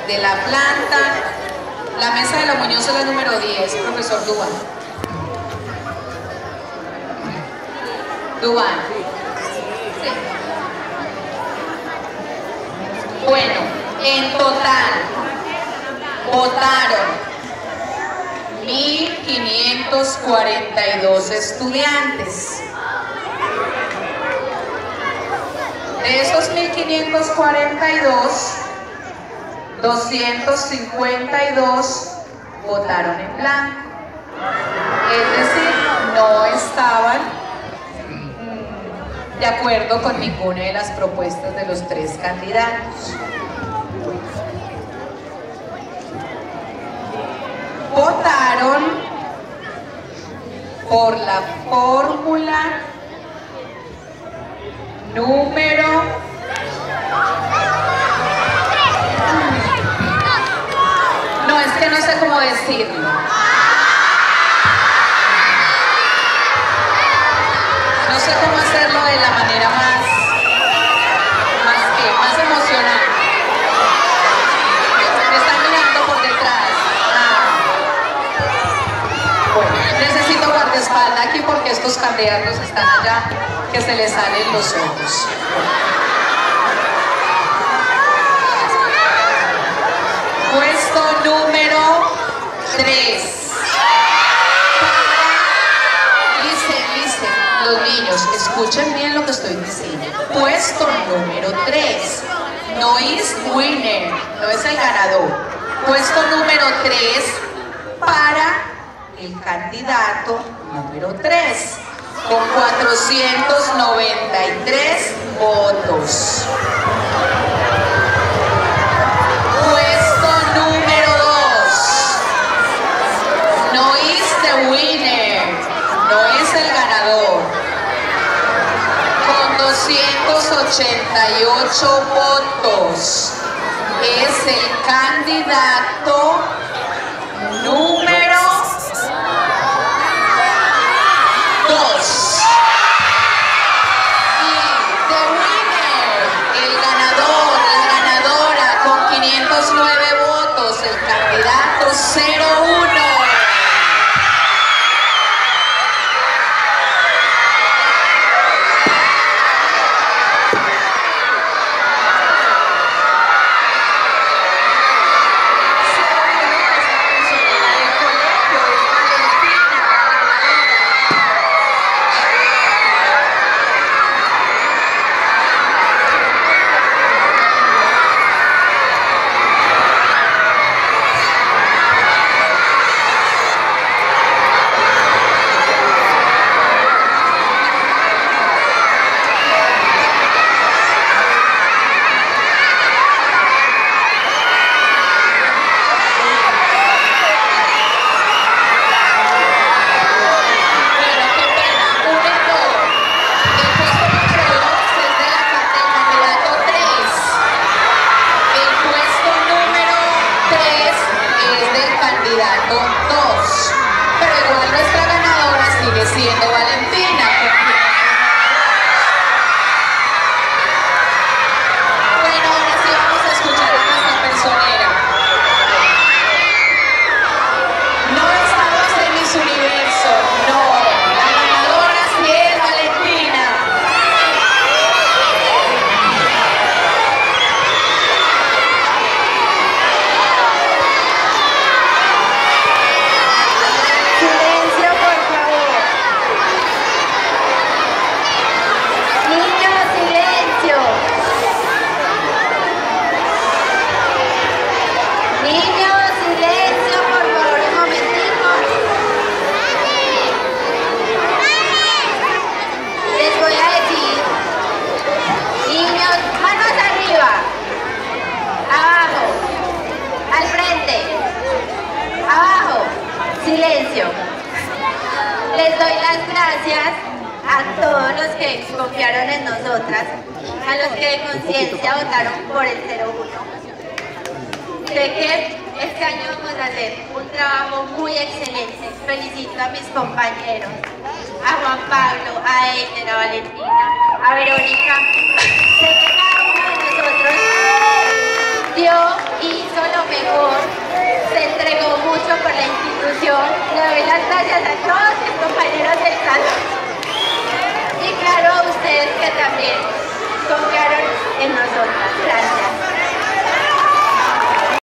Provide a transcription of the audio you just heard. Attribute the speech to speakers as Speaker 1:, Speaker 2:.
Speaker 1: de la planta. La mesa de la Muñoz es la número 10, profesor Duván. Duván. Sí. Bueno, en total votaron 1.542 estudiantes. De esos 1.542, 252 votaron en blanco. Es decir, no estaban de acuerdo con ninguna de las propuestas de los tres candidatos. Votaron por la fórmula número no, es que no sé cómo decirlo. No sé cómo hacerlo de la manera más emocional. Me están mirando por detrás. Bueno, necesito guardaespaldas aquí porque estos candidatos están allá que se les salen los ojos. Puesto número 3. Listen, los niños, escuchen bien lo que estoy diciendo. Puesto número 3. No es winner, no es el ganador. Puesto número 3 para el candidato número 3. Con 493 votos. Puesto número 2. No es the winner, no es el ganador. Con 288 votos. Es el candidato número 2. Y the winner, el ganador, la ganadora con 509 votos, el candidato 01. Siendo Valentina. Bueno, ahora sí vamos a escuchar a nuestra personera. No estamos en Miss Universo, no. La ganadora sí es Valentina.
Speaker 2: Silencio, por favor. Niños, silencio. Niños, silencio, por favor, un momentico. Les voy a decir, niños, manos arriba, abajo, al frente, abajo, silencio. Les doy las gracias a todos los que confiaron en nosotras, a los que de conciencia votaron por el 01. Sé que este año vamos a hacer un trabajo muy excelente. Felicito a mis compañeros, a Juan Pablo, a Eider, a Valentina, a Verónica. Sé que cada uno de nosotros dio, hizo lo mejor, se entregó mucho